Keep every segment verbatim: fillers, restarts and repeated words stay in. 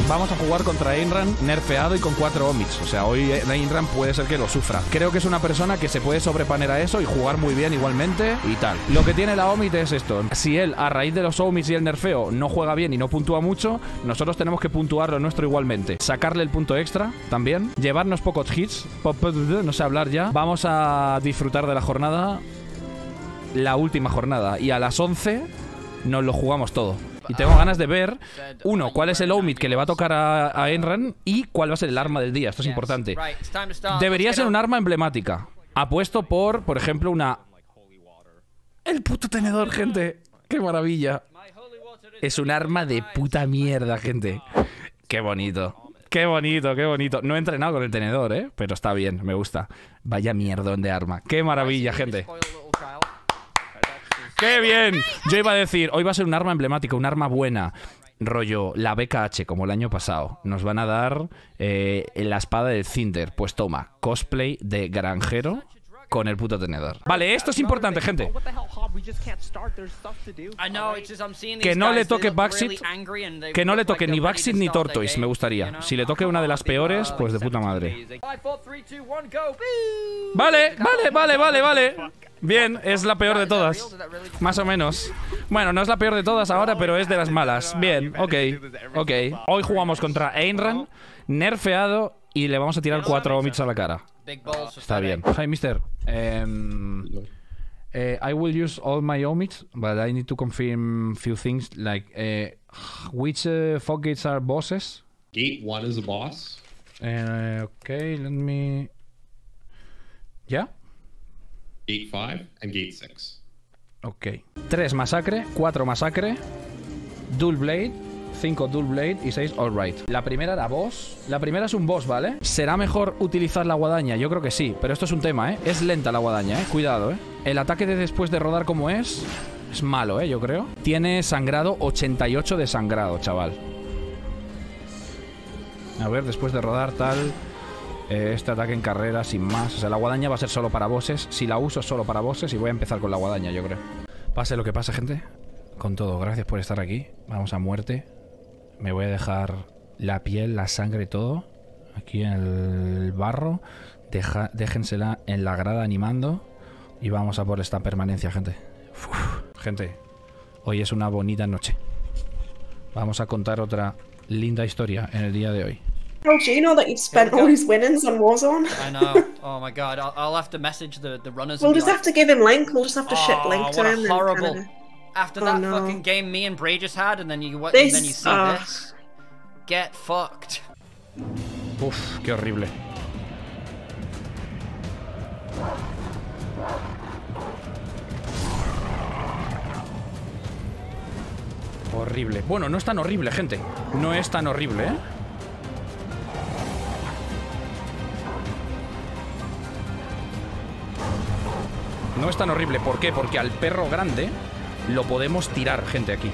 vamos a jugar contra Einran nerfeado y con cuatro Omits. O sea, hoy Einran puede ser que lo sufra. Creo que es una persona que se puede sobreponer a eso y jugar muy bien igualmente y tal. Lo que tiene la Omit es esto. Si él, a raíz de los Omits y el nerfeo, no juega bien y no puntúa mucho, nosotros tenemos que puntuar lo nuestro igualmente. Sacarle el punto extra también. Llevarnos pocos hits. No sé hablar ya. Vamos a disfrutar de la jornada. La última jornada. Y a las once nos lo jugamos todo. Y tengo ganas de ver, uno, cuál es el Omit que le va a tocar a, a Einran y cuál va a ser el arma del día. Esto es importante. Debería ser un arma emblemática. Apuesto por, por ejemplo, una... El puto tenedor, gente. ¡Qué maravilla! Es un arma de puta mierda, gente. ¡Qué bonito! ¡Qué bonito, qué bonito! No he entrenado con el tenedor, ¿eh? Pero está bien, me gusta. Vaya mierdón de arma. ¡Qué maravilla, gente! ¡Qué bien! Yo iba a decir, hoy va a ser un arma emblemática, un arma buena. Rollo, la B K H, como el año pasado. Nos van a dar eh, la espada del Cinder. Pues toma, cosplay de granjero con el puto tenedor. Vale, esto es importante, gente. Que no le toque Backseat. Que no le toque ni Backseat ni Tortoise, me gustaría. Si le toque una de las peores, pues de puta madre. Vale, vale, vale, vale, vale. Bien, es la peor de todas. Más o menos. Bueno, no es la peor de todas ahora, pero es de las malas. Bien, ok, ok. Hoy jugamos contra Einran, nerfeado, y le vamos a tirar cuatro Omits a la cara. Está bien. Hi, mister. Um, uh, I will use all my Omits, but I need to confirm few things, like uh, which uh, fog gates are bosses? Gate one is a boss. Uh, okay, let me... Yeah? Gate five and Gate six. Ok. tres Masacre, cuatro Masacre, Dual Blade, cinco Dual Blade y seis All Right. La primera era boss. La primera es un boss, ¿vale? ¿Será mejor utilizar la guadaña? Yo creo que sí, pero esto es un tema, ¿eh? Es lenta la guadaña, ¿eh? Cuidado, ¿eh? El ataque de después de rodar como es... Es malo, ¿eh? Yo creo. Tiene sangrado, ochenta y ocho de sangrado, chaval. A ver, después de rodar tal... Eh, este ataque en carrera sin más. O sea, la guadaña va a ser solo para bosses. Si la uso solo para bosses, y voy a empezar con la guadaña, yo creo. Pase lo que pase, gente. Con todo, gracias por estar aquí. Vamos a muerte. Me voy a dejar la piel, la sangre, todo aquí en el barro. Deja, déjensela en la grada animando. Y vamos a por esta permanencia, gente. Uf, gente, hoy es una bonita noche. Vamos a contar otra linda historia en el día de hoy. Oh, do you know that you've spent all his winnings on Warzone? I know. Oh my god. I'll, I'll have to message the, the runners. We'll and be just like, have to give him Link. We'll just have to oh, ship Link to what him. a horrible. And After Oh, that no. fucking game me and Bray just had, and then you what? This, And then you see uh, this. Get fucked. Uf, qué horrible. Horrible. Bueno, no es tan horrible, gente. No es tan horrible, ¿eh? No es tan horrible. ¿Por qué? Porque al perro grande lo podemos tirar, gente, aquí.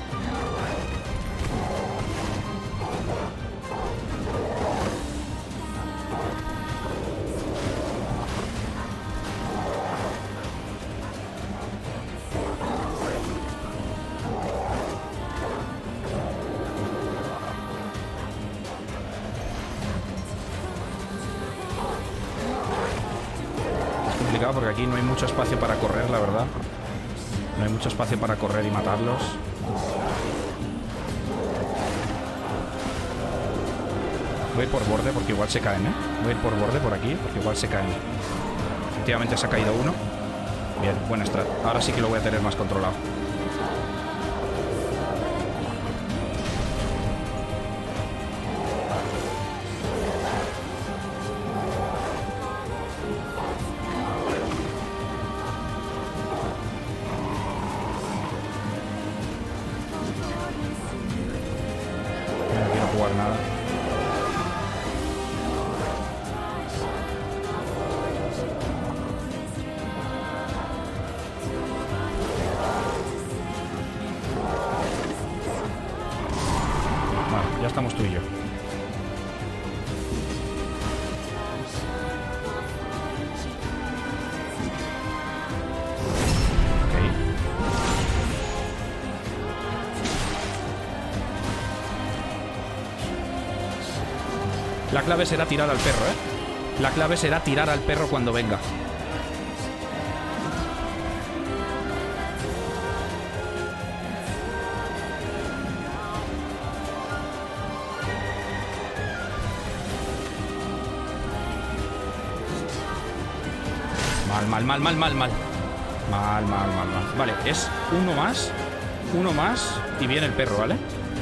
Porque aquí no hay mucho espacio para correr, la verdad. No hay mucho espacio para correr y matarlos. Voy a ir por borde porque igual se caen, ¿eh? Voy a ir por borde por aquí porque igual se caen. Efectivamente se ha caído uno. Bien, buen strat. Ahora sí que lo voy a tener más controlado. Nada. Vale, ya estamos tú y yo. La clave será tirar al perro, ¿eh? La clave será tirar al perro cuando venga. Mal, mal, mal, mal, mal, mal. Mal, mal, mal, mal. Vale, es uno más. Uno más y viene el perro, ¿vale?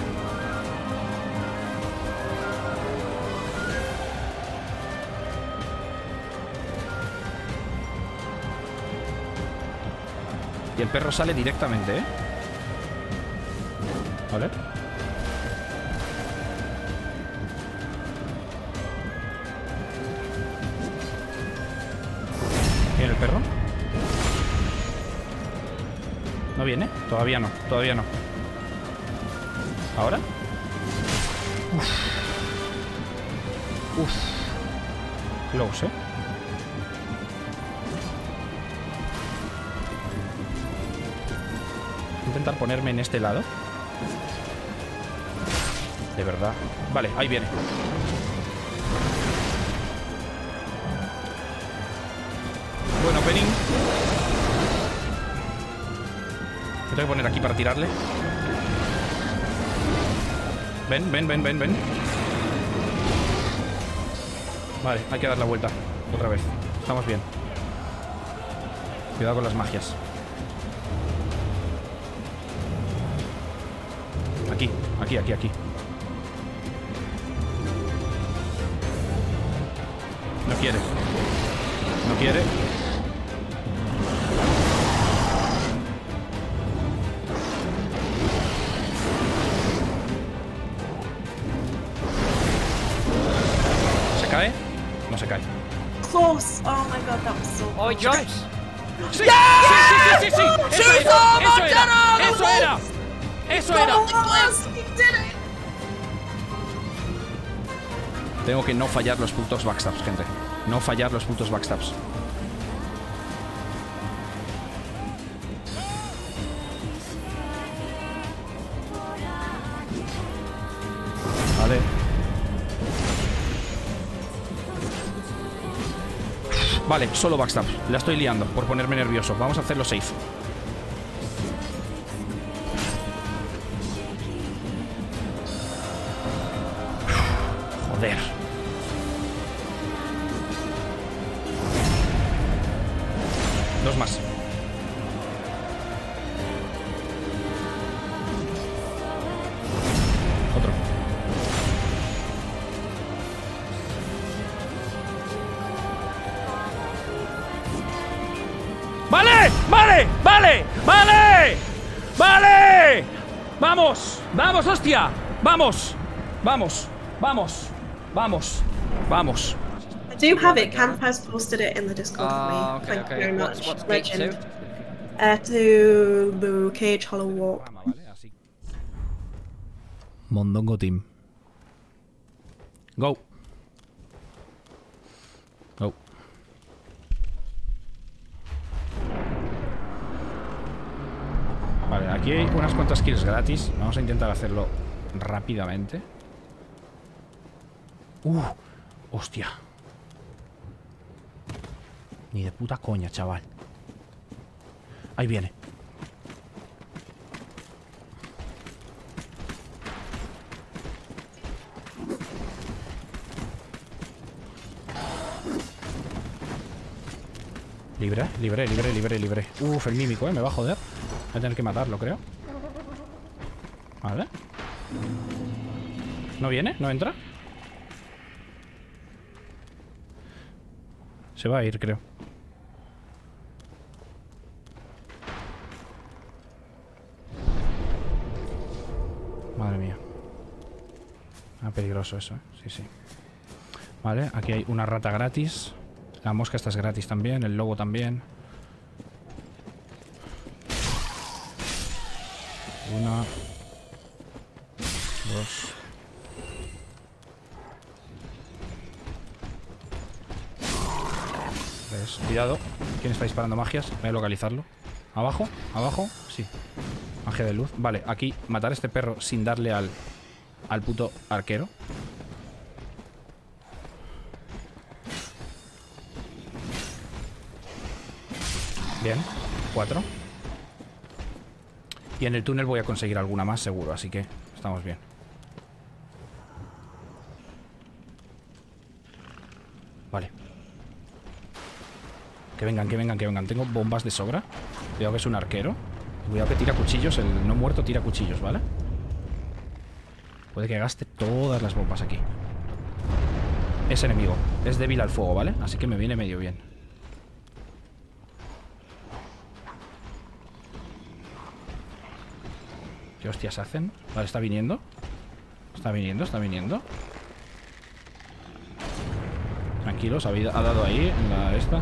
Y el perro sale directamente, ¿eh? Vale. ¿Viene el perro? ¿No viene? Todavía no, todavía no. ¿Ahora? Uf. Uf. Close, ¿eh? Intentar ponerme en este lado. De verdad. Vale, ahí viene. Bueno, Penning. Me tengo que poner aquí para tirarle. Ven, ven, ven, ven, ven. Vale, hay que dar la vuelta. Otra vez. Estamos bien. Cuidado con las magias. Aquí, aquí, aquí, aquí. No quiere. No quiere. ¿Se cae? No se cae. Close. Oh my god, that was so Oh, he close. jumps. ¡Sí! ¡Sí, sí, sí, sí, sí! ¡Eso era! ¡Eso era! ¡Eso era! ¡Eso era! Yes, he did it. Tengo que no fallar los putos backstabs, gente. No fallar los putos backstabs. Vale. Vale, solo backstabs. La estoy liando por ponerme nervioso. Vamos a hacerlo safe. Joder. Dos más. Otro. ¡Vale! ¡Vale! ¡Vale! ¡Vale! ¡Vale! ¡Vamos! ¡Vamos, hostia! ¡Vamos! ¡Vamos! ¡Vamos! ¡Vamos! ¡Vamos! I do have it. Camp has posted it in the Discord for me. Ah, okay, Thank okay. you very What's- much. what's gate two? Legend. Uh, to the Cage Hollow Walk. Mondongo Team. Go. Go. Vale, aquí hay unas cuantas kills gratis. Vamos a intentar hacerlo rápidamente. Uh, hostia. Ni de puta coña, chaval. Ahí viene. Libre, libre, libre, libre, libre. Uf, el mímico, eh, me va a joder. Voy a tener que matarlo, creo. Vale. ¿No viene? ¿No entra? Se va a ir, creo. Madre mía. Ah, peligroso eso, ¿eh? Sí, sí. Vale, aquí hay una rata gratis. La mosca esta es gratis también. El lobo también. Una. Dos. Tres. Cuidado. ¿Quién está disparando magias? Voy a localizarlo. ¿Abajo? ¿Abajo? Sí. Magia de luz. Vale, aquí matar a este perro sin darle al, al puto arquero. Bien, cuatro. Y en el túnel voy a conseguir alguna más seguro, así que estamos bien. Vale. Que vengan, que vengan, que vengan. Tengo bombas de sobra. Cuidado que es un arquero. Cuidado que tira cuchillos. El no muerto tira cuchillos, ¿vale? Puede que gaste todas las bombas aquí. Es enemigo. Es débil al fuego, ¿vale? Así que me viene medio bien. ¿Qué hostias hacen? Vale, está viniendo. Está viniendo, está viniendo. Tranquilos, ha, ha dado ahí en la esta.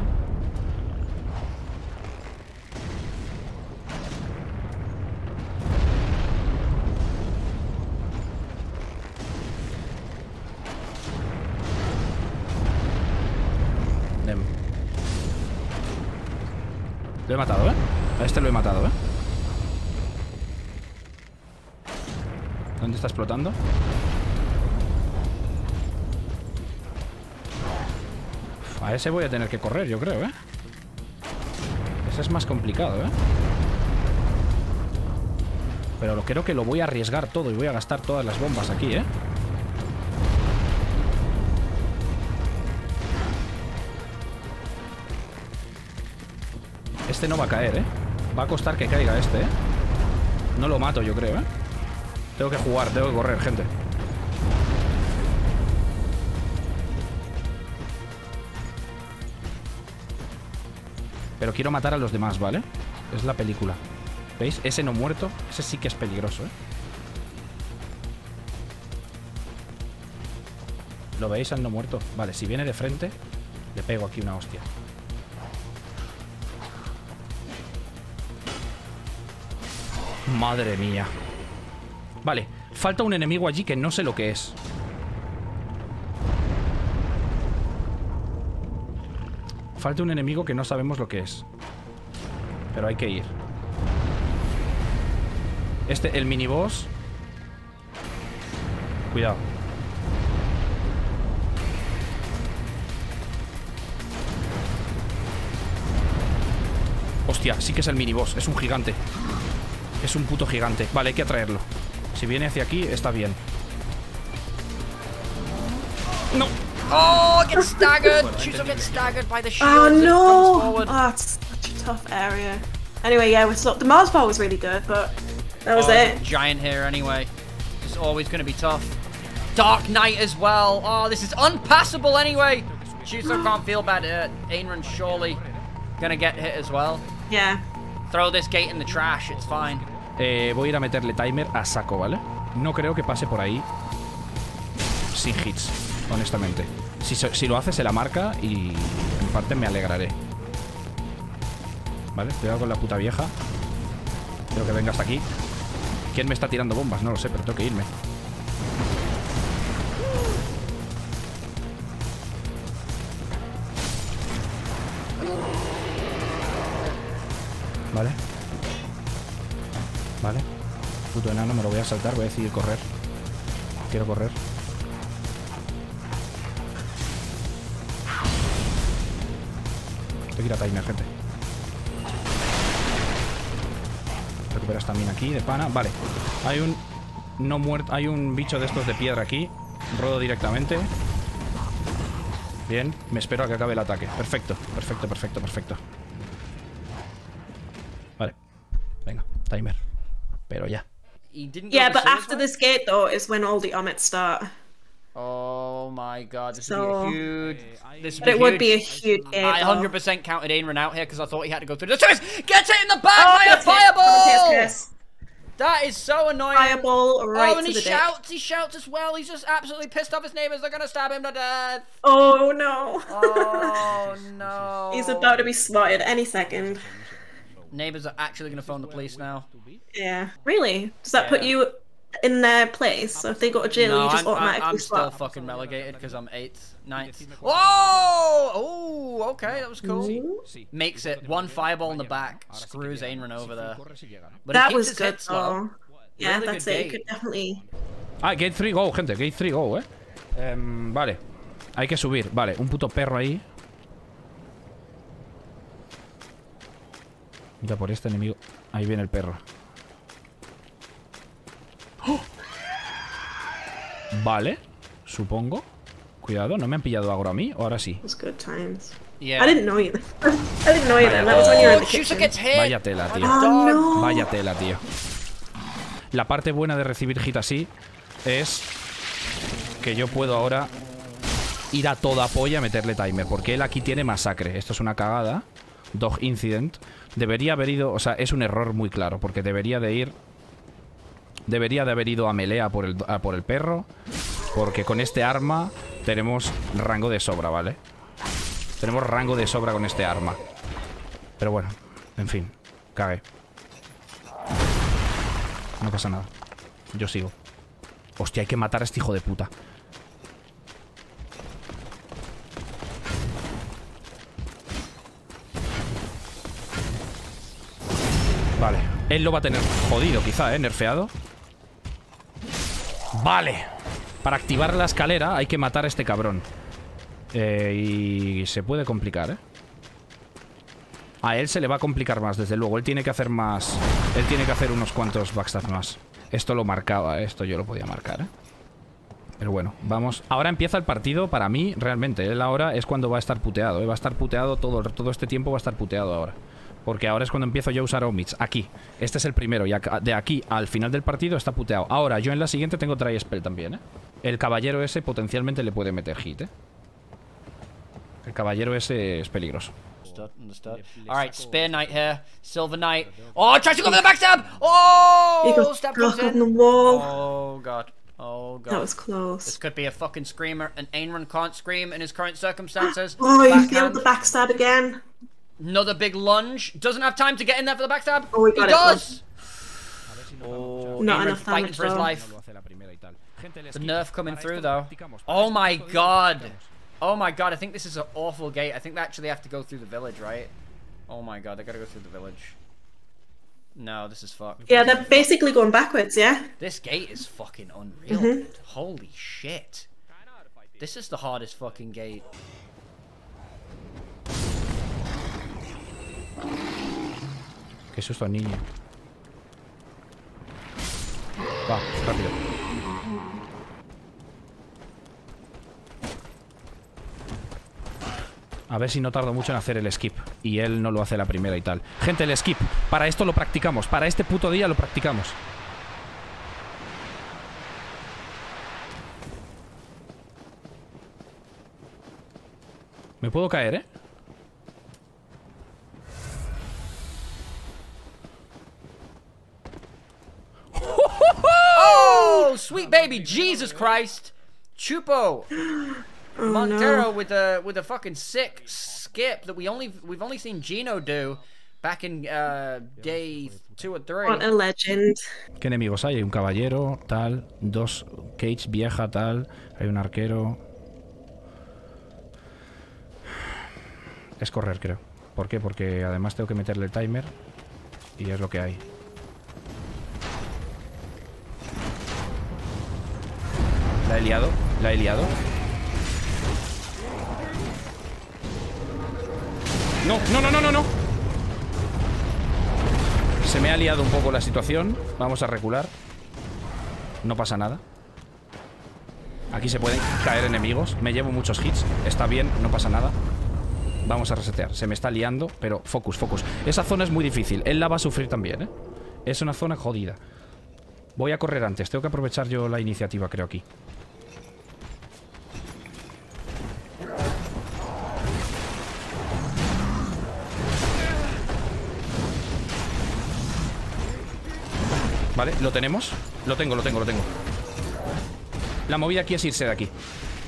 Dem. Lo he matado, ¿eh? A este lo he matado, ¿eh? ¿Dónde está explotando? Uf, a ese voy a tener que correr, yo creo, ¿eh? Ese es más complicado, ¿eh? Pero lo, creo que lo voy a arriesgar todo y voy a gastar todas las bombas aquí, ¿eh? Este no va a caer, ¿eh? Va a costar que caiga este, ¿eh? No lo mato, yo creo, ¿eh? Tengo que jugar, tengo que correr, gente. Pero quiero matar a los demás, ¿vale? Es la película. ¿Veis? Ese no muerto, ese sí que es peligroso, ¿eh? ¿Lo veis al no muerto? Vale, si viene de frente, le pego aquí una hostia. Madre mía. Vale, falta un enemigo allí que no sé lo que es. Falta un enemigo que no sabemos lo que es. Pero hay que ir. Este, el miniboss. Cuidado. Hostia, sí que es el miniboss. Es un gigante. Es un puto gigante. Vale, hay que atraerlo. Si viene hacia aquí, está bien. ¡No! Oh, get staggered! Chuzo gets staggered by the shield. Oh as it comes no! forward. Oh, it's such a tough area. Anyway, yeah, we're still. The Mars bar was really good, but that was Oh, it. giant here anyway. It's always going to be tough. Dark Knight as well. Oh, this is unpassable anyway. Chuzo can't feel bad. Uh, Ainran's surely gonna get hit as well. Yeah. Throw this gate in the trash. It's fine. Eh, voy a ir a meterle timer a saco, ¿vale? No creo que pase por ahí sin hits, honestamente. Si, si lo hace, se la marca y en parte me alegraré. Vale, cuidado con la puta vieja. Creo que venga hasta aquí. ¿Quién me está tirando bombas? No lo sé, pero tengo que irme. Vale. Vale. Puto enano, me lo voy a saltar. Voy a decidir correr. Quiero correr. Tengo que ir a timer, gente. Recupera estamina aquí, de pana. Vale. Hay un... No muerto... Hay un bicho de estos de piedra aquí. Rodo directamente. Bien. Me espero a que acabe el ataque. Perfecto. Perfecto, perfecto, perfecto. Vale. Venga. Timer. Pero ya. He didn't go Yeah, the but sewers after way? this gate, though, is when all the omits start. Oh my god, this So- would be a huge. This would But it be would be a huge. huge gate. I though. one hundred percent counted Ainran out here because I thought he had to go through the sewers. Gets it in the back Oh, by a that's it. fireball! Yes, yes. That is so annoying. Fireball right oh, and to he the dick. shouts, he shouts as well. He's just absolutely pissed off his neighbors. They're gonna stab him to death. Oh no. Oh no. He's about to be spotted any second. Neighbors are actually gonna phone the police now. Yeah. Really? Does that put Yeah. you in their place? So if they go to jail, No, you just I'm, I'm, automatically I'm still spot? fucking relegated because I'm eighth, ninth. Whoa! Oh, okay, that was cool. Makes it one fireball in the back, screws Ainran over there. But That he keeps was his good hits low. though. Yeah, Really that's good it. You gate. could definitely. Ah, gate three go, gente. Gate three go, eh. Em, vale. Hay que subir. Vale, un puto perro ahí. Mira, por este enemigo. Ahí viene el perro. ¡Oh! Vale, supongo. Cuidado, ¿no me han pillado agro a mí? ¿O ahora sí? It was good times. Yeah. I didn't know you. I didn't know you then. That was when you were in Oh, the Chusa kitchen. gets hit. Vaya tela, tío. Oh no. Vaya tela, tío. La parte buena de recibir hit así es que yo puedo ahora ir a toda polla a meterle timer, porque él aquí tiene masacre. Esto es una cagada. Dog incident. Debería haber ido, o sea, es un error muy claro, porque debería de ir... Debería de haber ido a melea por el, a por el perro, porque con este arma tenemos rango de sobra, ¿vale? Tenemos rango de sobra con este arma. Pero bueno, en fin, cagué. No pasa nada. Yo sigo. Hostia, hay que matar a este hijo de puta. Vale. Él lo va a tener jodido, quizá, ¿eh? Nerfeado. Vale. Para activar la escalera hay que matar a este cabrón. Eh, y se puede complicar, ¿eh? A él se le va a complicar más, desde luego. Él tiene que hacer más... Él tiene que hacer unos cuantos backstabs más. Esto lo marcaba, ¿eh? Esto yo lo podía marcar, ¿eh? Pero bueno, vamos. Ahora empieza el partido para mí, realmente. Él ahora es cuando va a estar puteado, ¿eh? Va a estar puteado todo, todo este tiempo, va a estar puteado ahora. Porque ahora es cuando empiezo yo a usar omits. Aquí. Este es el primero. Y de aquí al final del partido está puteado. Ahora, yo en la siguiente tengo Dry Spell también, ¿eh? El caballero ese potencialmente le puede meter hit, ¿eh? El caballero ese es peligroso. Alright, Spear Knight here. Silver Knight. Oh, tries to go for the backstab! Oh! You got Stab stuck comes on the in. wall. Oh, God. Oh, God. That was close. This could be a fucking screamer, and Ainrun can't scream in his current circumstances. Oh, you Backhand. failed the backstab again. Another big lunge. Doesn't have time to get in there for the backstab. Oh, we he got it, does. Oh, Not Ainrun enough fighting damage, for his though. life. The nerf coming through though. Oh my God. Oh my God. I think this is an awful gate. I think they actually have to go through the village, right? Oh my God. They gotta go through the village. No, this is fucked. Yeah, they're basically going backwards, yeah? This gate is fucking unreal. Mhm. Dude. Holy shit. This is the hardest fucking gate. Qué susto, niño. Va, rápido. A ver si no tardo mucho en hacer el skip. Y él no lo hace la primera y tal. Gente, el skip. Para esto lo practicamos. Para este puto día lo practicamos. Me puedo caer, ¿eh? Oh, sweet baby Jesus Christ. Chupo. Oh, Montero no. with a with a fucking sick skip that we only we've only seen Gino do back in uh, day two or three. What a legend. ¿Qué enemigos hay? Hay un caballero, tal. Dos Cage vieja, tal. Hay un arquero. Es correr, creo. ¿Por qué? Porque además tengo que meterle el timer. Y es lo que hay. La he liado. La he liado. No, no, no, no, no, no. Se me ha liado un poco la situación. Vamos a recular. No pasa nada. Aquí se pueden caer enemigos. Me llevo muchos hits. Está bien, no pasa nada. Vamos a resetear. Se me está liando, pero focus, focus. Esa zona es muy difícil. Él la va a sufrir también, ¿eh? Es una zona jodida. Voy a correr antes. Tengo que aprovechar yo la iniciativa, creo, aquí. Vale, lo tenemos. Lo tengo, lo tengo, lo tengo. La movida aquí es irse de aquí.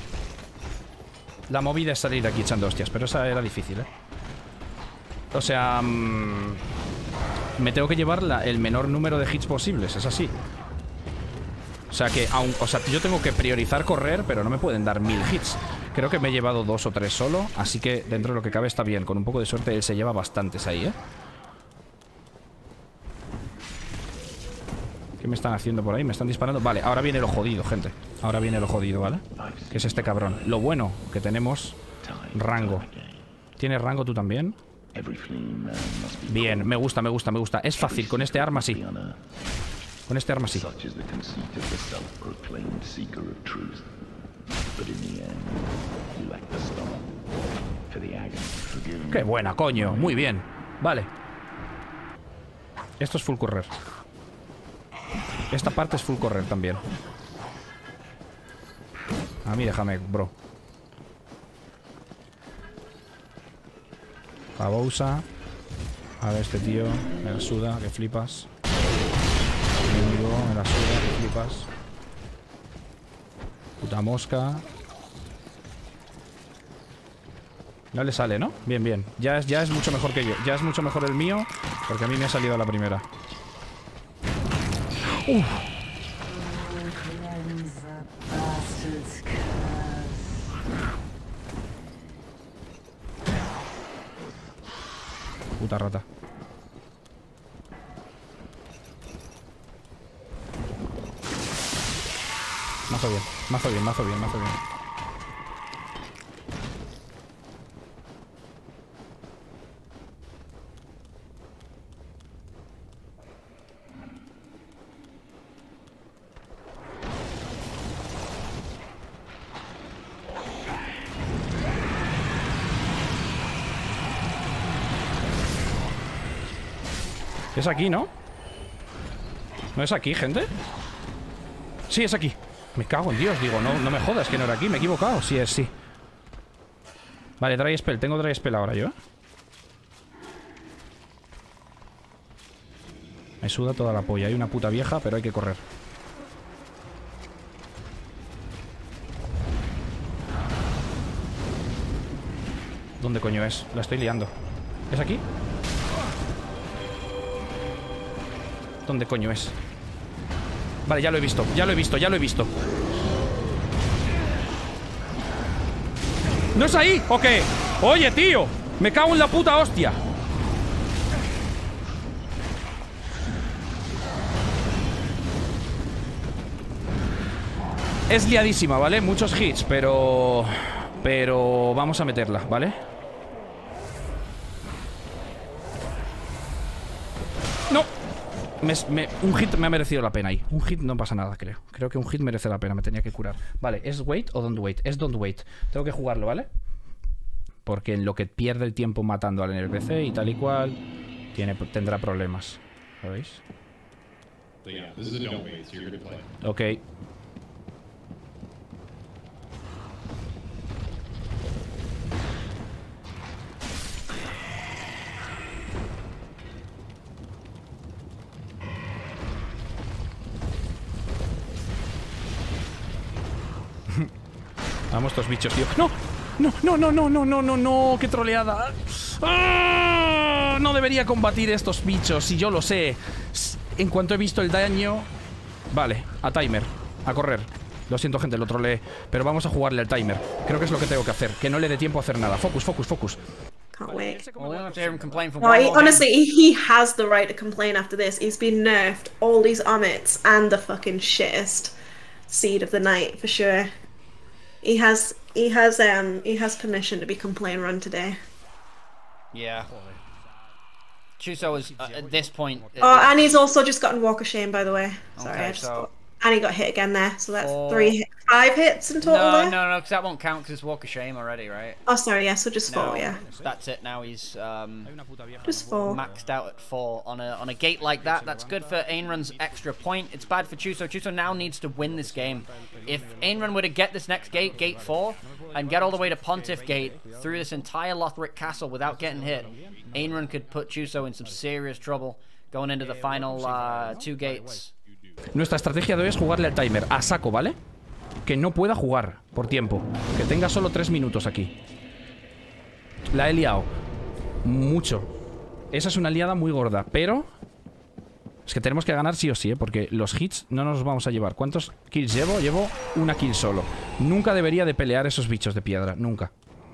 La movida es salir de aquí echando hostias. Pero esa era difícil, ¿eh? O sea... Mmm, me tengo que llevar la, el menor número de hits posibles. Es así. O sea que aun, o sea, yo tengo que priorizar correr, pero no me pueden dar mil hits. Creo que me he llevado dos o tres solo. Así que dentro de lo que cabe está bien. Con un poco de suerte él se lleva bastantes ahí, ¿eh? ¿Qué me están haciendo por ahí? Me están disparando. Vale, ahora viene lo jodido, gente. Ahora viene lo jodido, ¿vale? Que es este cabrón. Lo bueno que tenemos rango. ¿Tienes rango tú también? Bien, me gusta, me gusta, me gusta. Es fácil, con este arma sí. Con este arma sí. Qué buena, coño. Muy bien. Vale. Esto es full correr. Esta parte es full correr también. A mí déjame, bro. A Bousa. A ver, este tío. Me la suda, que flipas. Enemigo, me la suda, que flipas. Puta mosca. No le sale, ¿no? Bien, bien. Ya es, ya es mucho mejor que yo. Ya es mucho mejor el mío. Porque a mí me ha salido a la primera. Uf. Puta rata. Mazo bien, mazo bien, mazo bien, mazo bien. Es aquí, ¿no? ¿No es aquí, gente? Sí, es aquí. Me cago en Dios, digo, no, no me jodas que no era aquí, me he equivocado. Sí, es, sí. Vale, dry spell, tengo dry spell ahora yo, ¿eh? Me suda toda la polla. Hay una puta vieja, pero hay que correr. ¿Dónde coño es? La estoy liando. ¿Es aquí? ¿Dónde coño es? Vale, ya lo he visto, ya lo he visto, ya lo he visto. ¿No es ahí? ¿O qué? Oye, tío, me cago en la puta hostia. Es liadísima, ¿vale? Muchos hits, pero... Pero vamos a meterla, ¿vale? ¡No! Me, me, un hit me ha merecido la pena ahí. Un hit no pasa nada, creo. Creo que un hit merece la pena, me tenía que curar. Vale, ¿es wait o don't wait? Es don't wait. Tengo que jugarlo, ¿vale? Porque en lo que pierde el tiempo matando al N P C y tal y cual, tiene, tendrá problemas. ¿Sabéis? So yeah, this is a don't wait, so you're good to play. Ok. Vamos, estos bichos, tío. ¡No! ¡No, no, no, no, no, no, no, no! ¡Qué troleada! ¡Ah! No debería combatir estos bichos, si yo lo sé. En cuanto he visto el daño... Vale, a timer. A correr. Lo siento, gente, lo troleé. Pero vamos a jugarle al timer. Creo que es lo que tengo que hacer. Que no le dé tiempo a hacer nada. Focus, focus, focus. Can't wait. Well, we don't have to hear him complain for No, one he, more honestly, he has the right to complain after this. He's been nerfed all these omits and the fucking shittest seed of the night for sure. He has, he has, um, he has permission to be complain run today. Yeah. Chuso is uh, at this point. Oh, and he's also just gotten Walk of Shame, by the way. Sorry, Okay, I just so- thought. And he got hit again there, so that's Four. three, hit, five hits in total No, there. no, no, because that won't count because it's Walk of Shame already, right? Oh, sorry, yeah, so just No, four, yeah, that's it. Now he's um, just four. maxed out at four on a on a gate like that. That's good for Ainrun's extra point. It's bad for Chuso. Chuso now needs to win this game. If Ainrun were to get this next gate, gate four, and get all the way to Pontiff Gate through this entire Lothric Castle without getting hit, Ainrun could put Chuso in some serious trouble going into the final uh, two gates. Nuestra estrategia de hoy es jugarle al timer a saco, ¿vale? Que no pueda jugar por tiempo. Que tenga solo tres minutos aquí. La he liado mucho. Esa es una liada muy gorda, pero es que tenemos que ganar sí o sí, ¿eh? Porque los hits no nos los vamos a llevar. ¿Cuántos kills llevo? Llevo una kill solo. Nunca debería de pelear esos bichos de piedra, nunca.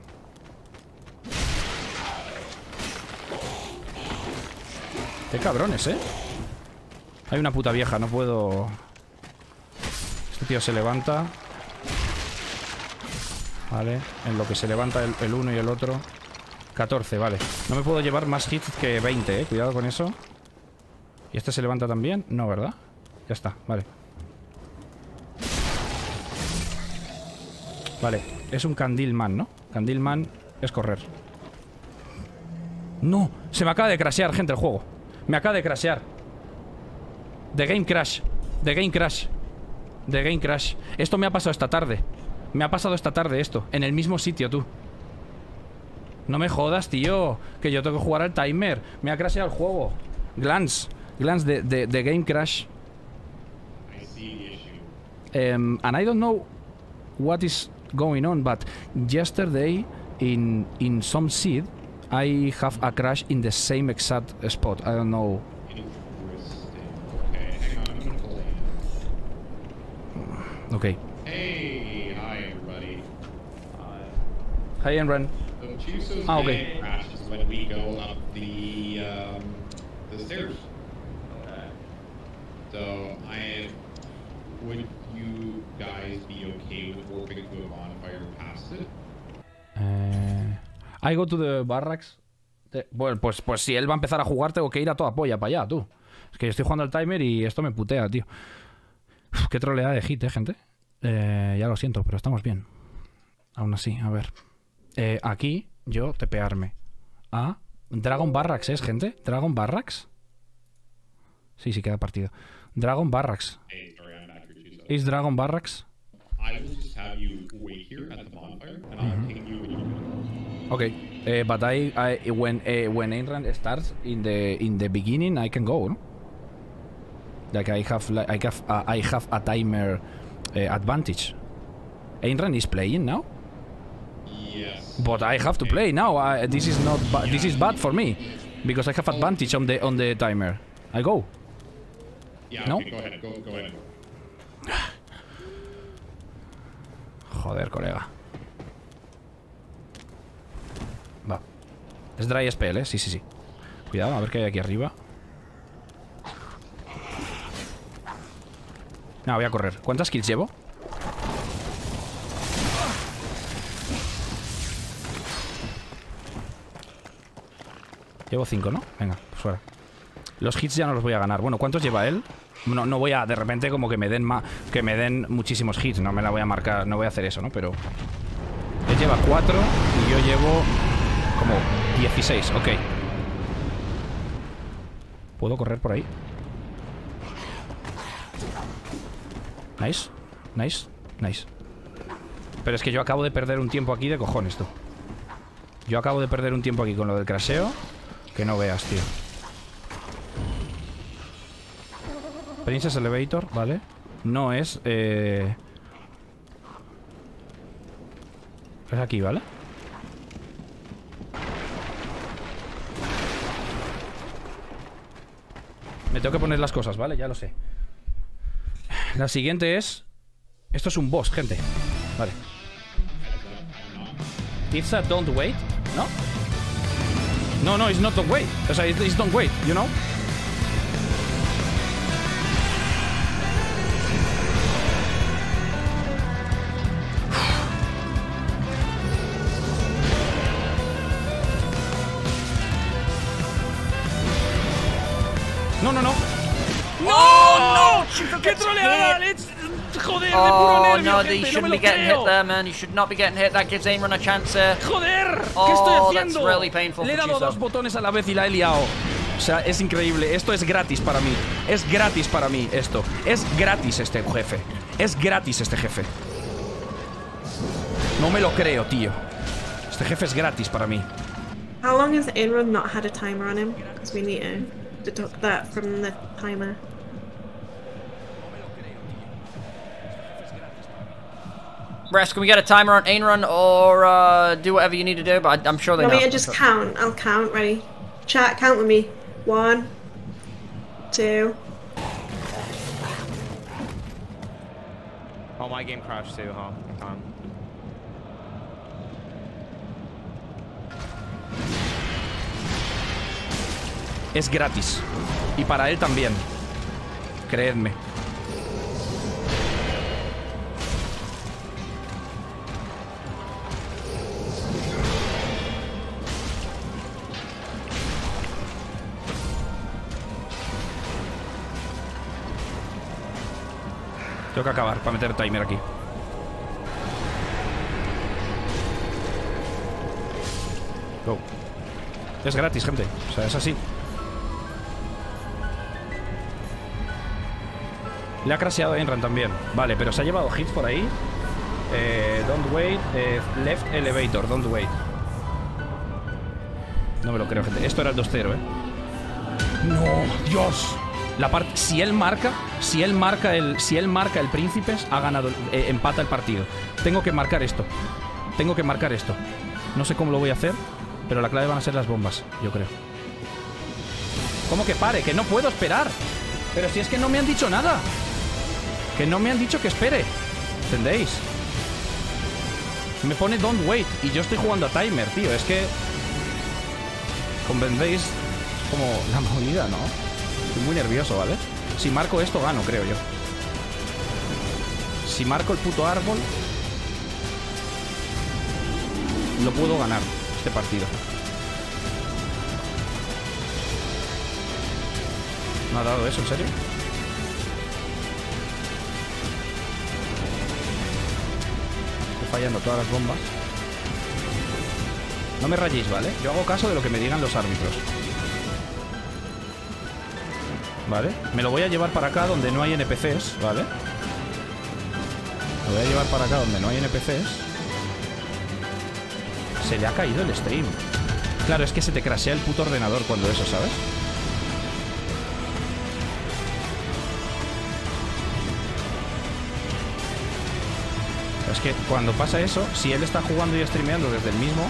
Qué cabrones, ¿eh? Hay una puta vieja, no puedo... Este tío se levanta. Vale, en lo que se levanta el, el uno y el otro. catorce, vale. No me puedo llevar más hits que veinte, eh. Cuidado con eso. ¿Y este se levanta también? No, ¿verdad? Ya está, vale. Vale, es un Candleman, ¿no? Candleman es correr. No, se me acaba de crashear, gente, el juego. Me acaba de crashear. The Game Crash. The Game Crash. The Game Crash. Esto me ha pasado esta tarde. Me ha pasado esta tarde esto. En el mismo sitio, tú. No me jodas, tío. Que yo tengo que jugar al timer. Me ha crasheado el juego. Glance. Glance de, de, de Game Crash. Um, and I don't know what is going on, but yesterday in in some seed I have a crash in the same exact spot. I don't know. Okay. Hey, hi everybody. Hi, Enron. So Chuso's Ah, okay. crashes when we go up the um, the stairs. Okay. So I would you guys be okay with warping to a bonfire past it? Eh, I go to the barracks. De- bueno, pues, pues si él va a empezar a jugar, tengo que ir a toda polla para allá, tú. Es que yo estoy jugando al timer y esto me putea, tío. Uf, qué troleada de hit, eh, gente. Eh, ya lo siento, pero estamos bien. Aún así, a ver. Eh, aquí, yo tepearme. A Dragon Barracks, ¿es, gente? Dragon Barracks. Sí, sí, queda partido. Dragon Barracks. Hey, sorry, I'm not your Chuso. ¿Es Dragon Barracks? I will just have you wait here at the bonfire, and I'll ping you when you get it. Okay, uh, but I, I when uh, when Ayn starts in the in the beginning, I can go, no? Like I have like I have uh, I have a timer uh, advantage. Ayn is playing now, Yes. but I have to play now. Uh, this is not ba this is bad for me because I have advantage on the on the timer. I go. Yeah. No? Okay, go ahead. Go. Go ahead. Joder, colega. Va. Es dry spell, eh. Sí, sí, sí. Cuidado, a ver qué hay aquí arriba. No, voy a correr. ¿Cuántas kills llevo? Llevo cinco, ¿no? Venga, pues fuera. Los hits ya no los voy a ganar. Bueno, ¿cuántos lleva él? No, no voy a, de repente, como que me den ma que me den muchísimos hits. No me la voy a marcar, no voy a hacer eso, ¿no? Pero él lleva cuatro y yo llevo como dieciséis. Ok. ¿Puedo correr por ahí? Nice, nice, nice. Pero es que yo acabo de perder un tiempo aquí de cojones, tú. Yo acabo de perder un tiempo aquí con lo del crasheo. Que no veas, tío. Princess Elevator, vale. No es, eh... es aquí, ¿vale? Me tengo que poner las cosas, ¿vale? Ya lo sé. La siguiente es... Esto es un boss, gente. Vale. It's a don't wait, ¿no? No, no, it's not don't wait. O sea, it's don't wait, you know? No, no, no. ¡No, no! ¡Qué troleada! ¡Let's... Joder, de puro Oh nervio, no, gente, you no shouldn't me be lo getting creo. hit there, man. You should not be getting hit. That gives Aimrun a chance here. ¡Joder! ¿Qué Oh, estoy that's haciendo? really painful Le he for dado Chuso. dos botones a la vez y la he liado. O sea, es increíble. Esto es gratis para mí. Es gratis para mí esto. Es gratis este jefe. Es gratis este jefe. No me lo creo, tío. Este jefe es gratis para mí. How long has Enron not had a timer on him? Because we need to deduct that from the timer. Rest, can we get a timer on Aimrun or uh, do whatever you need to do? But I, I'm sure they Want know. me to just count? I'll count. Ready? Chat, count with me. One, two. Oh, my game crashed too, huh? Um, Es gratis. Y para él también. Creedme. Tengo que acabar para meter timer aquí. Go. Es gratis, gente. O sea, es así. Le ha crasheado a Enran también. Vale, pero se ha llevado hits por ahí. Eh, don't wait. Eh, left elevator. Don't wait. No me lo creo, gente. Esto era el dos cero, ¿eh? No, Dios. La parte. Si él marca, si él marca el, si él marca el Príncipes, ha ganado, eh, empata el partido. Tengo que marcar esto. Tengo que marcar esto. No sé cómo lo voy a hacer, pero la clave van a ser las bombas, yo creo. ¿Cómo que pare? Que no puedo esperar. Pero si es que no me han dicho nada. Que no me han dicho que espere. ¿Entendéis? Me pone don't wait y yo estoy jugando a timer, tío. Es que... ¿comprendéis? Como la movida, ¿no? Estoy muy nervioso, ¿vale? Si marco esto, gano, creo yo. Si marco el puto árbol, lo puedo ganar, este partido. ¿Me ha dado eso, en serio? Estoy fallando todas las bombas. No me rayéis, ¿vale? Yo hago caso de lo que me digan los árbitros. ¿Vale? Me lo voy a llevar para acá donde no hay N P Cs, ¿vale? Lo voy a llevar para acá donde no hay N P Cs. Se le ha caído el stream. Claro, es que se te crashea el puto ordenador cuando eso, ¿sabes? Es que cuando pasa eso, si él está jugando y streameando desde el mismo...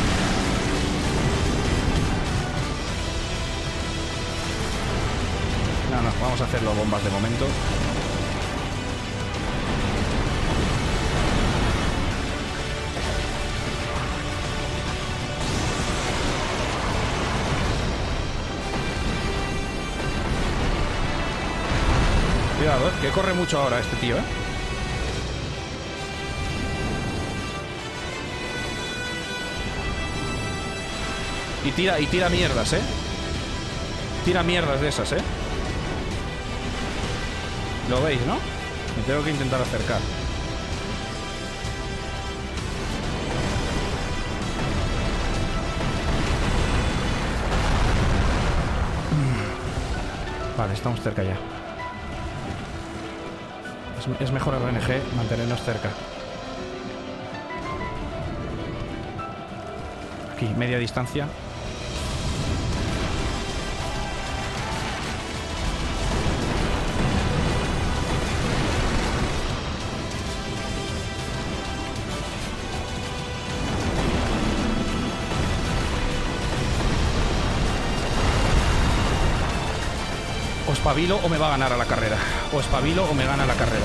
No, no, vamos a hacerlo bombas de momento. Cuidado, eh, que corre mucho ahora este tío, eh. Y tira, y tira mierdas, eh. Tira mierdas de esas, eh. Lo veis, ¿no? Me tengo que intentar acercar. Vale, estamos cerca ya. Es, es mejor R N G mantenernos cerca. Aquí, media distancia. O espabilo o me va a ganar a la carrera. O espabilo o me gana la carrera.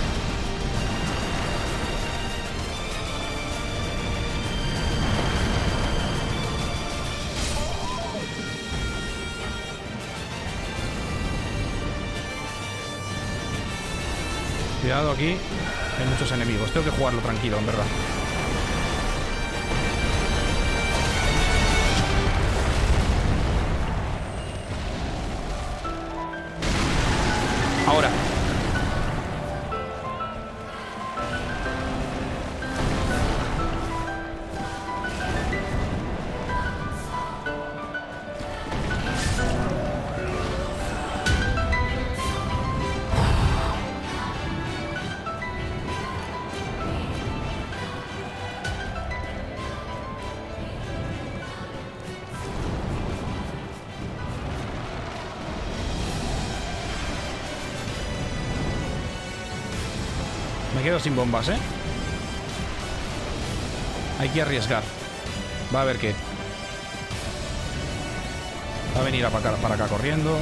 Cuidado aquí. Hay muchos enemigos. Tengo que jugarlo tranquilo, en verdad. Ahora. Me quedo sin bombas, ¿eh? Hay que arriesgar. Va a ver qué. Va a venir a para acá, para acá corriendo.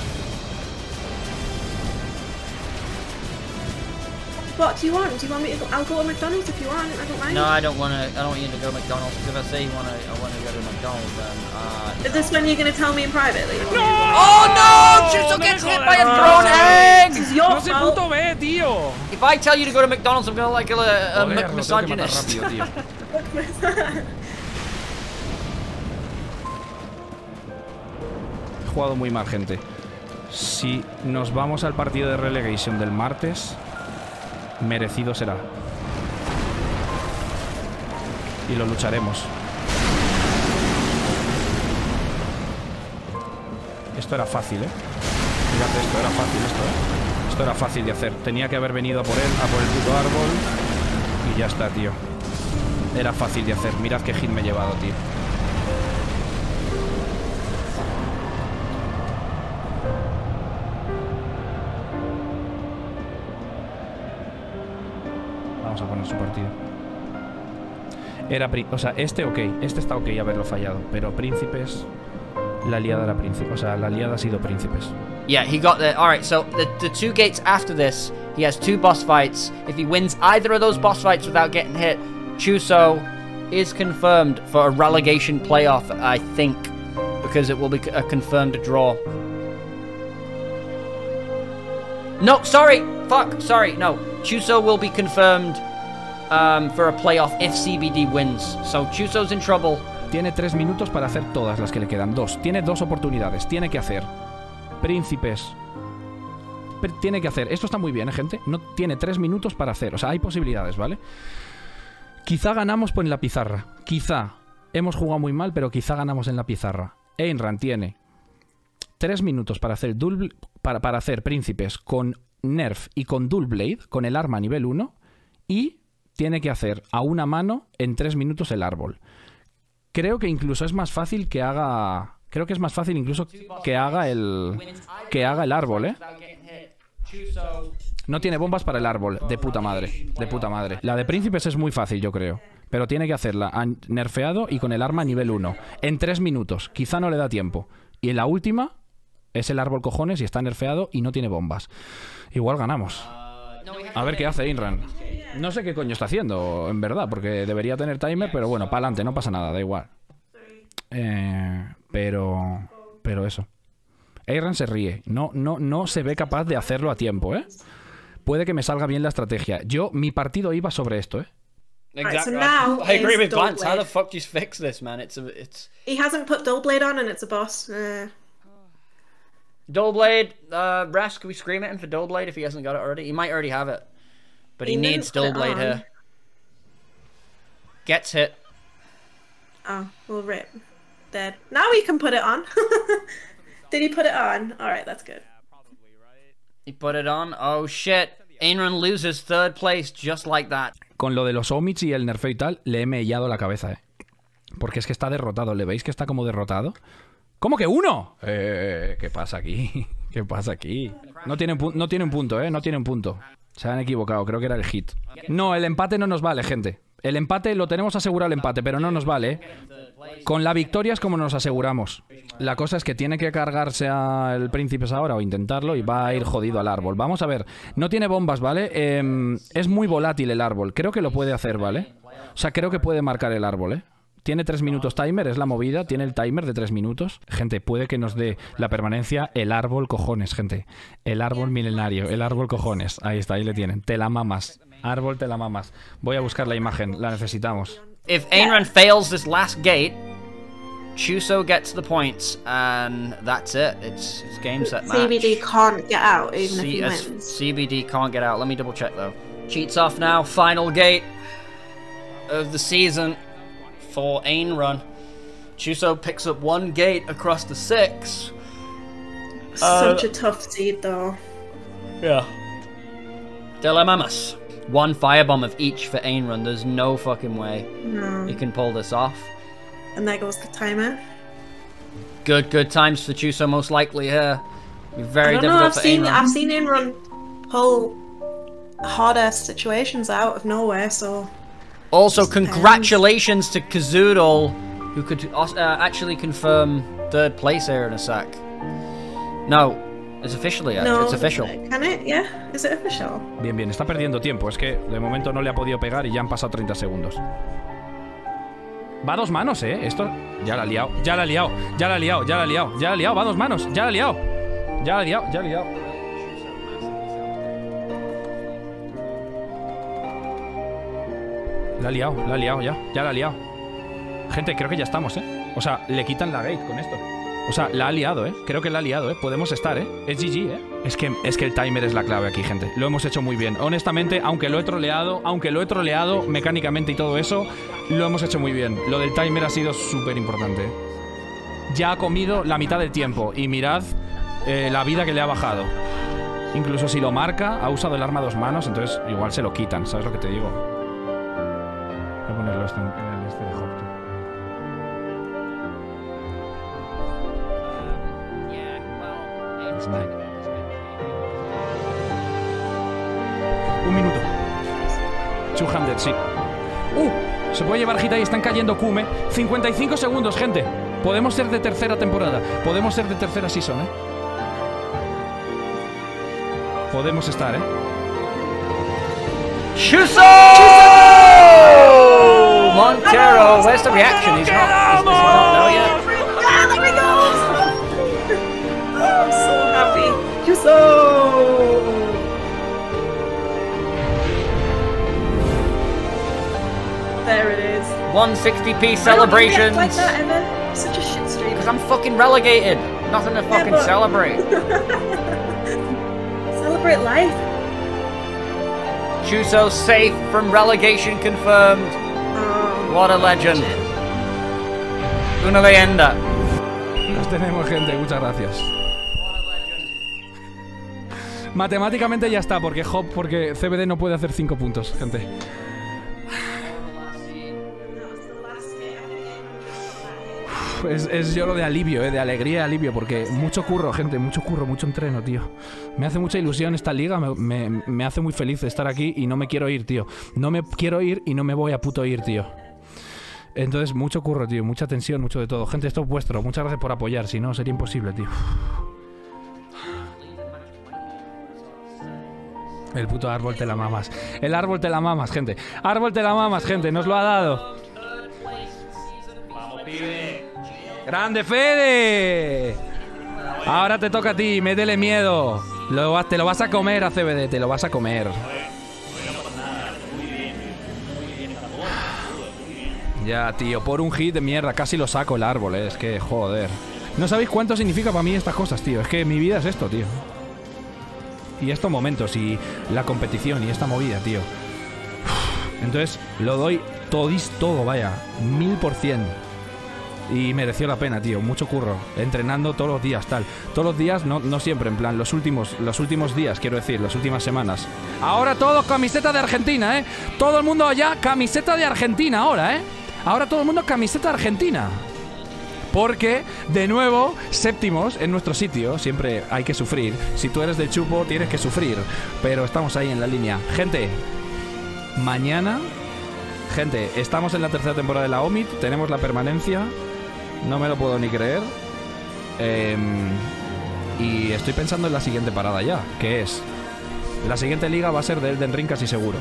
What do you want? Do you want me to go? I'll go to McDonald's if you want. I don't mind. No, I don't want to. I don't want you to go to McDonald's. Because if I say you want to, I want to go to McDonald's, then uh. Is this when you're gonna tell me in private? That you No! Oh no! Chisel gets hit by a thrown egg. This is your No se fault. puto ve, tío. If I tell you to go to McDonald's, I'm gonna like a, a Joder, Mc- lo tengo que matar misogynist. rápido, tío. He jugado muy mal, gente. Si nos vamos al partido de relegation del martes, Merecido será. Y lo lucharemos. Esto era fácil, ¿eh? Mirad esto, era fácil esto, ¿eh? Esto era fácil de hacer. Tenía que haber venido a por él, a por el puto árbol. Y ya está, tío. Era fácil de hacer. Mirad qué hit me he llevado, tío. Vamos a poner su partido. Era... O sea, este ok. Este está ok haberlo fallado. Pero príncipes... La liada era príncipe. O sea, la liada ha sido príncipes. Yeah, he got the... Alright, so the, the two gates after this, he has two boss fights. If he wins either of those boss fights without getting hit, Chuso is confirmed for a relegation playoff, I think. Because it will be a confirmed draw. No, sorry! Fuck, sorry, no. Chuso will be confirmed um, for a playoff if C B D wins. So Chuso's in trouble. Tiene tres minutos para hacer todas las que le quedan. Dos. Tiene dos oportunidades. Tiene que hacer príncipes. Pero tiene que hacer. Esto está muy bien, ¿eh, gente? No tiene tres minutos para hacer. O sea, hay posibilidades, ¿vale? Quizá ganamos pues, en la pizarra. Quizá. Hemos jugado muy mal, pero quizá ganamos en la pizarra. Einran tiene tres minutos para hacer, dual, para, para hacer príncipes con Nerf y con Dual Blade, con el arma nivel uno. Y tiene que hacer a una mano en tres minutos el árbol. Creo que incluso es más fácil que haga... Creo que es más fácil incluso que haga el... Que haga el árbol, ¿eh? No tiene bombas para el árbol. De puta madre. De puta madre. La de príncipes es muy fácil, yo creo. Pero tiene que hacerla nerfeado y con el arma nivel uno. En tres minutos. Quizá no le da tiempo. Y en la última es el árbol cojones y está nerfeado y no tiene bombas. Igual ganamos. A ver qué hace Einran. No sé qué coño está haciendo, en verdad, porque debería tener timer, pero bueno, para adelante, no pasa nada, da igual. Eh, pero... Pero eso. Einran se ríe. No, no, no se ve capaz de hacerlo a tiempo, ¿eh? Puede que me salga bien la estrategia. Yo, mi partido iba sobre esto, ¿eh? Exactly. Right, so now I agree with Dual Blance. How Blade. the fuck do you fix this, man? It's a, it's He hasn't put Dual Blade on and it's a boss. Uh, Dual Blade. Uh, Ras, can we scream at him for Dual Blade if he hasn't got it already? He might already have it, but he, He didn't needs put Dual it Blade on. here. Gets hit. oh, well, rip. Dead. Now we can put it on. Did he put it on? Alright, that's good. He put it on. Oh shit! Einran loses third place just like that. Con lo de los omits y el nerfeo y tal, le he mellado la cabeza, ¿eh? Porque es que está derrotado. ¿Le veis que está como derrotado? ¿Cómo que uno? Eh, ¿qué pasa aquí? ¿Qué pasa aquí? No tiene, un no tiene un punto, ¿eh? No tiene un punto. Se han equivocado. Creo que era el hit. No, el empate no nos vale, gente. El empate, lo tenemos asegurado el empate, pero no nos vale, ¿eh? Con la victoria es como nos aseguramos. La cosa es que tiene que cargarse al príncipes ahora o intentarlo y va a ir jodido al árbol. Vamos a ver. No tiene bombas, ¿vale? Eh, es muy volátil el árbol. Creo que lo puede hacer, ¿vale? O sea, creo que puede marcar el árbol, ¿eh? Tiene tres minutos timer, es la movida. Tiene el timer de tres minutos. Gente, puede que nos dé la permanencia el árbol cojones, gente. El árbol milenario, el árbol cojones. Ahí está, ahí le tienen. Te la mamas. Árbol, te la mamas. Voy a buscar la imagen, la necesitamos. If Einran fails this last gate, Chuso gets the points, and that's it. It's, it's game set match. C B D can't get out even if C he S wins. C B D can't get out. Let me double check though. Cheats off now. Final gate of the season for Einran. Chuso picks up one gate across the six. Such Uh, a tough seed though. Yeah. Dilemmamas. One firebomb of each for Einran. There's no fucking way No. he can pull this off. And there goes the timer. Good, good times for Chuso most likely here. Be very I don't know, difficult I've for seen Einran. I've seen him run pull harder situations out of nowhere, so Also, Depends. congratulations to Kazoodle, who could uh, actually confirm third place here in a sec. No, it's officially uh, no it's official. Can it? Yeah? Is it official? Bien, bien, está perdiendo tiempo. Es que de momento no le ha podido pegar y ya han pasado treinta segundos. Va a dos manos, ¿eh? Esto... Ya la ha liado, ya la ha liado, ya la ha liado, ya la ha liado, ya la ha liado, va a dos manos, ya la ha liado. Ya la ha liado, ya la ha liado. La ha liado, la ha liado, ya, ya la ha liado. Gente, creo que ya estamos, ¿eh? O sea, le quitan la gate con esto. O sea, la ha liado, ¿eh? Creo que la ha liado, ¿eh? Podemos estar, ¿eh? Es G G, ¿eh? Es que, es que el timer es la clave aquí, gente. Lo hemos hecho muy bien. Honestamente, aunque lo he troleado, aunque lo he troleado mecánicamente y todo eso, lo hemos hecho muy bien. Lo del timer ha sido súper importante. Ya ha comido la mitad del tiempo. Y mirad eh, la vida que le ha bajado. Incluso si lo marca, ha usado el arma a dos manos, entonces igual se lo quitan, ¿sabes lo que te digo? Voy a ponerlo esto en el este de Hop. Un minuto. doscientos, sí. ¡Uh! Se puede llevar Hita y están cayendo Kume. cincuenta y cinco segundos, gente. Podemos ser de tercera temporada. Podemos ser de tercera season, ¿eh? Podemos estar, ¿eh? Chuso! Montero, where's the reaction? He's not, he's, he's not know yet. Ah, there we go! I'm so happy. Chuso! There it is. one sixty p Why don't you celebrations. react like that, Emma? Such a shit stream. Because I'm fucking relegated. Nothing to fucking but- celebrate. Celebrate life. Chuso safe from relegation confirmed. Oh, What a legend. Una leyenda. Nos tenemos, gente. Muchas gracias. Matemáticamente ya está, porque Hop, porque C B D no puede hacer cinco puntos, gente. Es, es lloro de alivio, eh, de alegría y alivio, porque mucho curro, gente, mucho curro, mucho entreno, tío. Me hace mucha ilusión esta liga, me, me, me hace muy feliz estar aquí y no me quiero ir, tío. No me quiero ir y no me voy a puto ir, tío. Entonces, mucho curro, tío, mucha tensión, mucho de todo. Gente, esto es vuestro, muchas gracias por apoyar, si no, sería imposible, tío. El puto árbol te la mamas. El árbol te la mamas, gente. Árbol te la mamas, gente, nos lo ha dado. ¡Grande, Fede! Ahora te toca a ti, métele miedo. Lo vas- te lo vas a comer a C B D, te lo vas a comer. Ya, tío, por un hit de mierda, casi lo saco el árbol, eh. Es que, joder. No sabéis cuánto significa para mí estas cosas, tío. Es que mi vida es esto, tío. Y estos momentos, y la competición, y esta movida, tío. Entonces, lo doy todis todo, vaya. Mil por cien. Y mereció la pena, tío, mucho curro. Entrenando todos los días, tal. Todos los días, no, no siempre, en plan, los últimos, los últimos días, quiero decir, las últimas semanas. Ahora todos camiseta de Argentina, ¿eh? Todo el mundo allá, camiseta de Argentina ahora, ¿eh? Ahora todo el mundo camiseta de Argentina. Porque, de nuevo, séptimos en nuestro sitio. Siempre hay que sufrir. Si tú eres del chupo, tienes que sufrir. Pero estamos ahí en la línea. Gente, mañana... Gente, estamos en la tercera temporada de la O M I T. Tenemos la permanencia. No me lo puedo ni creer. Eh, y estoy pensando en la siguiente parada ya, que es... La siguiente liga va a ser de Elden Ring casi seguro.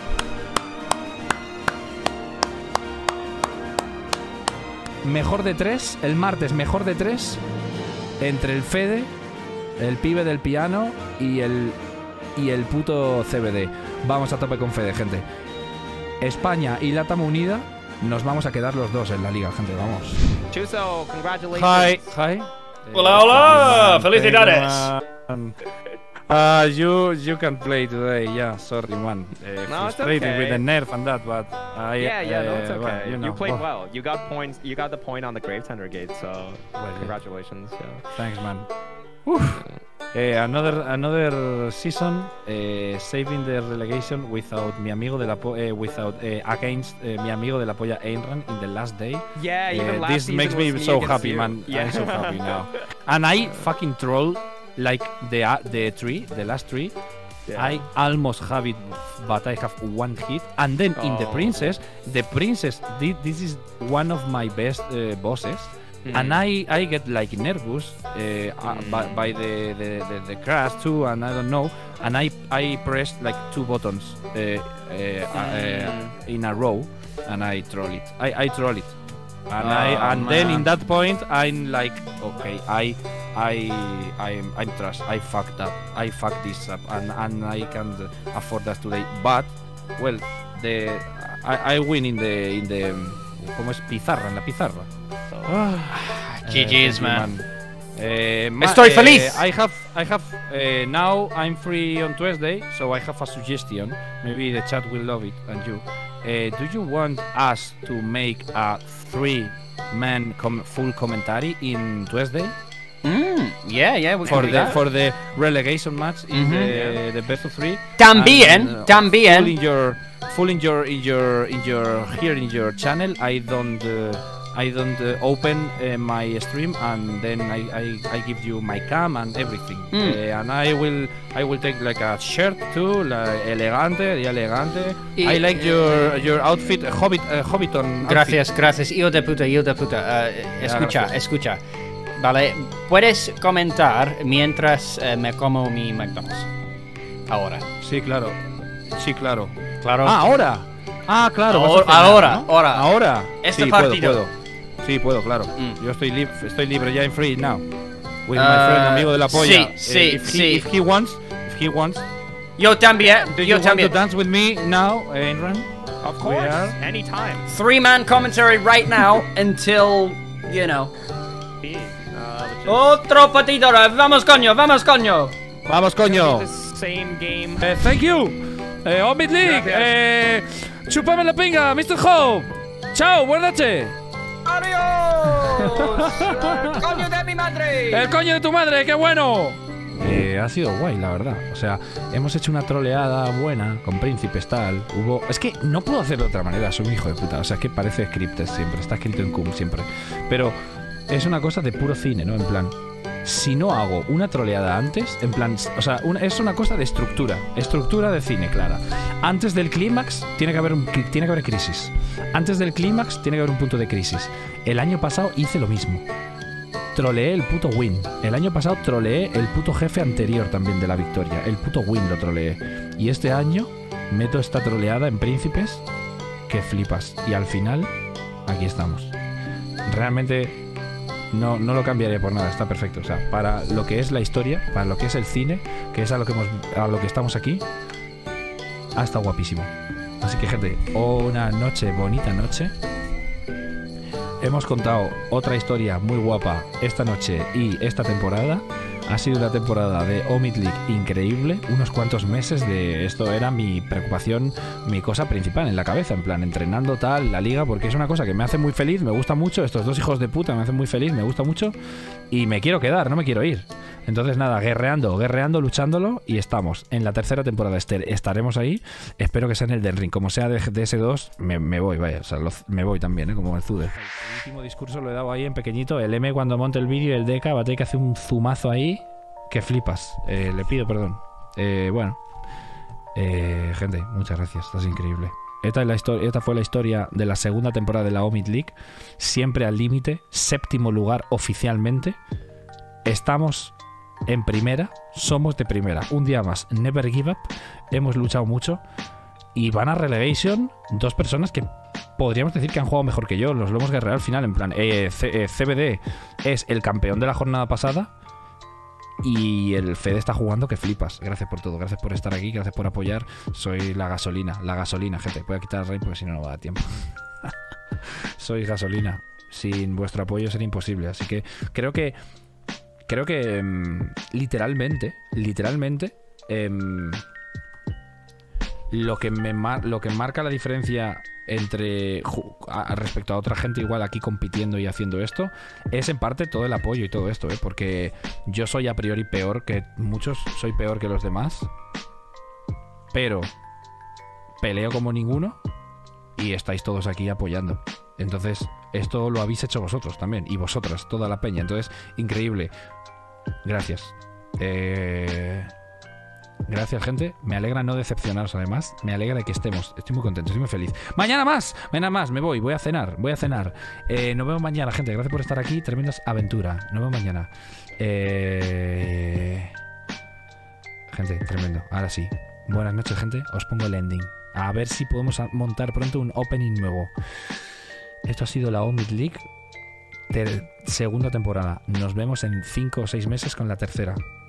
Mejor de tres, el martes mejor de tres. Entre el Fede, el pibe del piano y el, y el puto C B D. Vamos a tope con Fede, gente. España y Latam unida. Nos vamos a quedar los dos en la liga, gente, vamos. Chuso, congratulations. Hi. Hi. Hola, hola. Felicidades. Uh, you you can play today, yeah. Sorry, man. Uh, No, it's frustrated okay. with the nerf and that, but I, Yeah, yeah, no, it's uh, okay. well, you, you, know, played oh, well. You got points. You got the point on the Grave Tender Gate, so Well, yeah. congratulations. Yeah. Thanks, man. Uf. Eh, another another season eh, saving the relegation without mi amigo de la po eh, without eh, against eh, mi amigo de la polla Einran in the last day. Yeah, even Eh, last this season makes me was me so against happy, you. man. Yeah. I'm so happy now. And I fucking troll like the uh, the tree, the last tree. Yeah. I almost have it, but I have one hit. And then in the Oh. princess, the princess, thi- this is one of my best uh, bosses. Mhm. And I, I get like nervous uh, uh, by, by the, the, the, the crash too, and I don't know. And I I pressed like two buttons uh, uh, uh, in a row, and I troll it. I, I troll it, and I Oh, and then in man. that point I'm like, okay, I I I'm I'm trash. I fucked up. I fucked this up, and and I can't afford that today. But well, the I, I win in the in the ¿cómo es pizarra en la pizarra? G Gs, man. Eh, ma- Estoy eh, feliz. I have, I have. Uh, now I'm free on Tuesday, so I have a suggestion. Maybe the chat will love it, and you. Uh, do you want us to make a three-man com full commentary in Tuesday Mm, yeah, yeah, we for can do the that. for the relegation match in Mhm. the, the best of three? También, And, uh, también. Full in your, full in your, in your, in your here in your channel. I don't. Uh, I don't uh, open uh, my stream and then I, I, I give you my cam and everything. Mm. Uh, and I will I will take like a shirt too, like elegante, de elegante. Y- I like your your outfit, Hobbit, uh, Hobbiton. Gracias, gracias. Hijo de puta, hijo de puta. Eh, escucha, gracias. escucha. Vale, puedes comentar mientras eh, me como mi McDonald's. Ahora. Outfit. Sí, claro. Sí, claro. Claro. Ah, ahora. Ah, claro. vas a Ahora, cenar, ahora, ¿no? ahora. Ahora. Este sí, partido. Puedo, puedo. Sí, puedo, claro. Mm. Yo estoy libre, estoy libre ya en free now. With Uh, my friend, amigo de la polla. sí, Eh, sí, if he, sí. If he wants, if he wants. Yo también, Do yo you want también. to dance with me now, Einran? Of We course, are. anytime. Three man commentary right now until, you know. Uh, let's just Otro patito, vamos coño, vamos coño. Vamos, coño. the same game. Eh, thank you. Eh, Omid League. Gracias. Eh, chúpame la pinga, mister Hope. Chao, buenas noches. Adiós. Coño de mi madre. El coño de tu madre, qué bueno. Eh, ha sido guay, la verdad. O sea, hemos hecho una troleada buena con príncipes, tal. Hubo. Es que no puedo hacerlo de otra manera, soy un hijo de puta. O sea, es que parece scripted siempre, está escrito en cum siempre. Pero es una cosa de puro cine, ¿no? En plan. Si no hago una troleada antes, en plan, o sea, una- es una cosa de estructura, estructura de cine, clara. Antes del clímax tiene que haber un, cli- tiene que haber crisis. Antes del clímax tiene que haber un punto de crisis. El año pasado hice lo mismo. Troleé el puto win. El año pasado troleé el puto jefe anterior también de la victoria. El puto win lo troleé. Y este año meto esta troleada en príncipes que flipas. Y al final, aquí estamos. Realmente no, no lo cambiaré por nada, está perfecto. O sea, para lo que es la historia, para lo que es el cine, que es a lo que, hemos, a lo que estamos aquí, ha estado guapísimo. Así que, gente, una noche, bonita noche. Hemos contado otra historia muy guapa esta noche y esta temporada. Ha sido una temporada de Omid League increíble. Unos cuantos meses de esto era mi preocupación, mi cosa principal en la cabeza. En plan, entrenando tal, la liga, porque es una cosa que me hace muy feliz, me gusta mucho. Estos dos hijos de puta me hacen muy feliz, me gusta mucho. Y me quiero quedar, no me quiero ir. Entonces nada, guerreando, guerreando, luchándolo. Y estamos en la tercera temporada, este- estaremos ahí. Espero que sea en el del Ring. Como sea de, de ese dos, me, me voy, vaya. O sea, lo- me voy también, ¿eh? Como el Zude. El último discurso lo he dado ahí en pequeñito. El M cuando monte el vídeo y el D K va a tener que hacer un zumazo ahí. Que flipas. Eh, le pido perdón. Eh, bueno. Eh, gente, muchas gracias. Estás increíble. Esta, es la historia, esta fue la historia de la segunda temporada de la Omid League. Siempre al límite. Séptimo lugar oficialmente. Estamos en primera. Somos de primera. Un día más. Never give up. Hemos luchado mucho. Y van a relegation dos personas que podríamos decir que han jugado mejor que yo. Los lo hemos guerreado al final. En plan, eh, C- eh, C B D es el campeón de la jornada pasada. Y el Fede está jugando que flipas. Gracias por todo, gracias por estar aquí, gracias por apoyar. Soy la gasolina, la gasolina, gente. Voy a quitar el rey porque si no, no va a dar tiempo. Soy gasolina. Sin vuestro apoyo sería imposible. Así que creo que. Creo que. em, literalmente. Literalmente. em, lo que me mar- lo que marca la diferencia entre ju- a- respecto a otra gente igual aquí compitiendo y haciendo esto es en parte todo el apoyo y todo esto, ¿eh? Porque yo soy a priori peor que muchos, soy peor que los demás, pero peleo como ninguno y estáis todos aquí apoyando. Entonces esto lo habéis hecho vosotros también y vosotras, toda la peña. Entonces, increíble. Gracias. Eh... Gracias, gente. Me alegra no decepcionaros, además. Me alegra de que estemos. Estoy muy contento, estoy muy feliz. Mañana más, mañana más, me voy, voy a cenar, voy a cenar. Eh, nos vemos mañana, gente. Gracias por estar aquí. Tremendas aventuras. Nos vemos mañana. Eh... Gente, tremendo. Ahora sí. Buenas noches, gente. Os pongo el ending. A ver si podemos a- montar pronto un opening nuevo. Esto ha sido la Omid League. Ter- segunda temporada. Nos vemos en cinco o seis meses con la tercera.